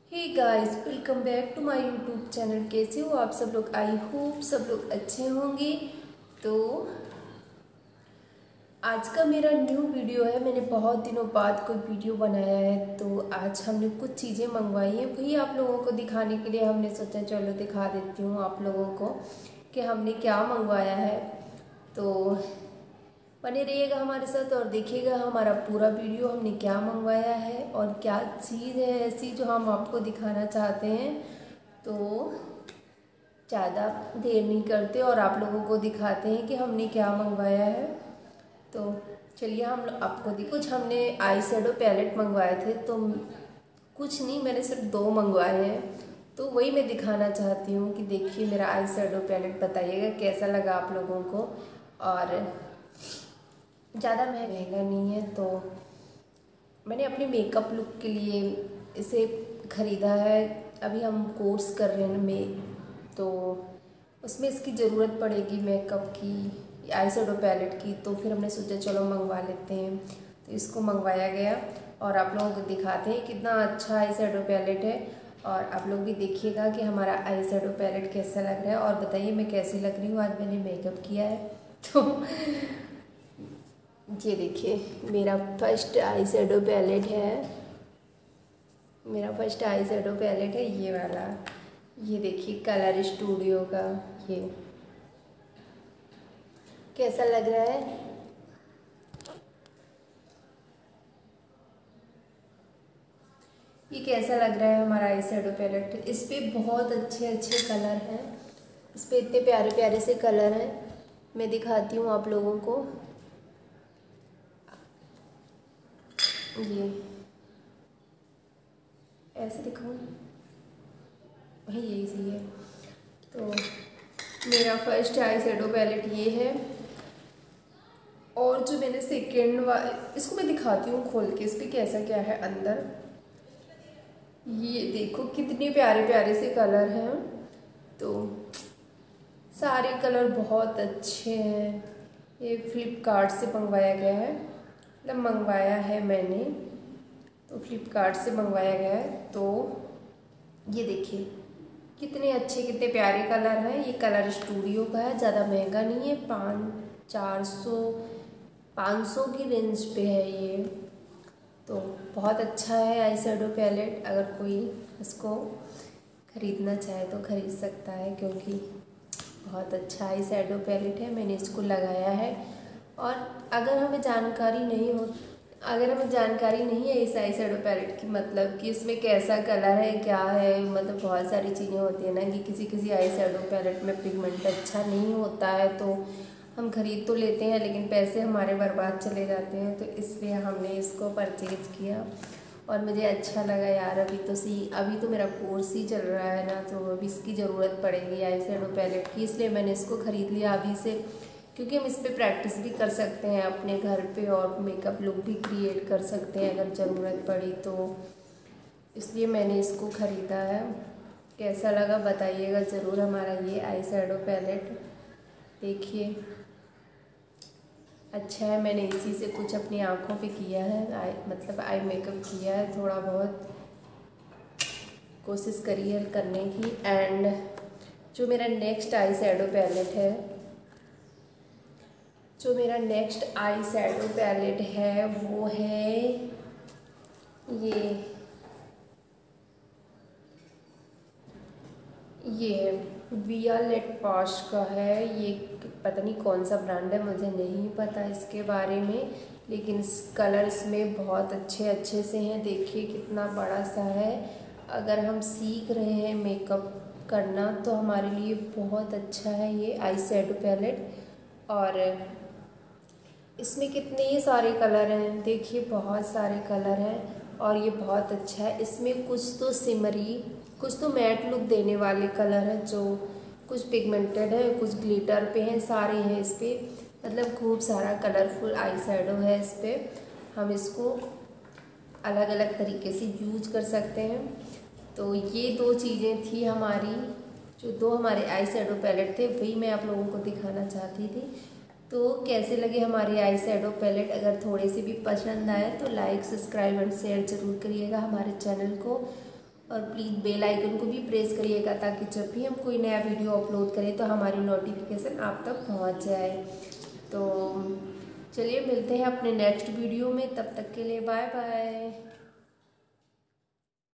Hey guys, welcome back to my YouTube channel. कैसे हो आप सब लोग? आई होप सब लोग अच्छे होंगे। तो आज का मेरा न्यू वीडियो है। मैंने बहुत दिनों बाद कोई वीडियो बनाया है, तो आज हमने कुछ चीज़ें मंगवाई हैं, वही आप लोगों को दिखाने के लिए हमने सोचा चलो दिखा देती हूँ आप लोगों को कि हमने क्या मंगवाया है। तो बने रहिएगा हमारे साथ और देखिएगा हमारा पूरा वीडियो, हमने क्या मंगवाया है और क्या चीज़ है ऐसी जो हम आपको दिखाना चाहते हैं। तो ज़्यादा देर नहीं करते और आप लोगों को दिखाते हैं कि हमने क्या मंगवाया है। तो चलिए हम आपको कुछ हमने आई शेडो पैलेट मंगवाए थे, तो कुछ नहीं, मैंने सिर्फ 2 मंगवाए हैं। तो वही मैं दिखाना चाहती हूँ कि देखिए मेरा आई शेडो पैलेट, बताइएगा कैसा लगा आप लोगों को। और ज़्यादा महंगा नहीं है, तो मैंने अपने मेकअप लुक के लिए इसे ख़रीदा है। अभी हम कोर्स कर रहे हैं तो उसमें इसकी ज़रूरत पड़ेगी मेकअप की, आई शेडो पैलेट की। तो फिर हमने सोचा चलो मंगवा लेते हैं, तो इसको मंगवाया गया और आप लोगों को दिखाते हैं कितना अच्छा आई शेडो पैलेट है। और आप लोग भी देखिएगा कि हमारा आई शेडो पैलेट कैसा लग रहा है और बताइए मैं कैसी लग रही हूँ। आज मैंने मेकअप किया है तो ये देखिए मेरा फर्स्ट आई शेडो पैलेट है। मेरा फर्स्ट आई शेडो पैलेट है ये वाला। ये देखिए कलर स्टूडियो का। ये कैसा लग रहा है? ये कैसा लग रहा है हमारा आई शेडो पैलेट? इस पे बहुत अच्छे अच्छे कलर हैं, इस पे इतने प्यारे प्यारे से कलर हैं। मैं दिखाती हूँ आप लोगों को। ये ऐसे दिखाऊँ? वही यही सही है। तो मेरा फर्स्ट आई शेडो पैलेट ये है। और जो मैंने सेकेंड इसको मैं दिखाती हूँ खोल के, इस पर कैसा क्या है अंदर। ये देखो कितने प्यारे प्यारे से कलर हैं। तो सारे कलर बहुत अच्छे हैं। ये फ्लिपकार्ट से मंगवाया गया है, मतलब मंगवाया है मैंने, तो फ्लिपकार्ट से मंगवाया गया है। तो ये देखिए कितने अच्छे कितने प्यारे कलर हैं। ये कलर स्टूडियो का है, ज़्यादा महंगा नहीं है, 500 की रेंज पे है ये। तो बहुत अच्छा है आई शेडो पैलेट। अगर कोई इसको ख़रीदना चाहे तो ख़रीद सकता है, क्योंकि बहुत अच्छा आई शेडो पैलेट है। मैंने इसको लगाया है। और अगर हमें जानकारी नहीं है इस आई शेडो पैलेट की, मतलब कि इसमें कैसा कलर है क्या है, मतलब बहुत सारी चीज़ें होती है ना कि किसी आई शेडो पैलेट में पिगमेंट अच्छा नहीं होता है, तो हम ख़रीद तो लेते हैं लेकिन पैसे हमारे बर्बाद चले जाते हैं। तो इसलिए हमने इसको परचेज़ किया और मुझे अच्छा लगा यार। अभी तो मेरा कोर्स ही चल रहा है ना, तो अभी इसकी ज़रूरत पड़ेगी आई शेडो पैलेट की, इसलिए मैंने इसको ख़रीद लिया अभी से, क्योंकि हम इस पर प्रैक्टिस भी कर सकते हैं अपने घर पे और मेकअप लुक भी क्रिएट कर सकते हैं अगर ज़रूरत पड़ी तो। इसलिए मैंने इसको ख़रीदा है। कैसा लगा बताइएगा ज़रूर हमारा ये आई शेडो पैलेट। देखिए अच्छा है। मैंने इसी से कुछ अपनी आँखों पे किया है, मतलब आई मेकअप किया है, थोड़ा बहुत कोशिश करी है करने की। एंड जो मेरा नेक्स्ट आई शेडो पैलेट है वो है ये विया लेट पॉश का है। ये पता नहीं कौन सा ब्रांड है, मुझे नहीं पता इसके बारे में, लेकिन कलर इसमें बहुत अच्छे अच्छे से हैं। देखिए कितना बड़ा सा है। अगर हम सीख रहे हैं मेकअप करना तो हमारे लिए बहुत अच्छा है ये आई शेडो पैलेट। और इसमें कितने ही सारे कलर हैं, देखिए बहुत सारे कलर हैं और ये बहुत अच्छा है। इसमें कुछ तो सिमरी, कुछ तो मैट लुक देने वाले कलर हैं, जो कुछ पिगमेंटेड है, कुछ ग्लिटर पे हैं, सारे हैं इस पर, मतलब खूब सारा कलरफुल आई शेडो है इस पर। हम इसको अलग अलग तरीके से यूज कर सकते हैं। तो ये 2 चीज़ें थी हमारी, जो 2 हमारे आई शेडो पैलेट थे, वही मैं आप लोगों को दिखाना चाहती थी। तो कैसे लगे हमारी आई शेडो पैलेट? अगर थोड़े से भी पसंद आए तो लाइक सब्सक्राइब एंड शेयर ज़रूर करिएगा हमारे चैनल को। और प्लीज़ बेल आइकन को भी प्रेस करिएगा ताकि जब भी हम कोई नया वीडियो अपलोड करें तो हमारी नोटिफिकेशन आप तक पहुंच जाए। तो चलिए मिलते हैं अपने नेक्स्ट वीडियो में, तब तक के लिए बाय बाय।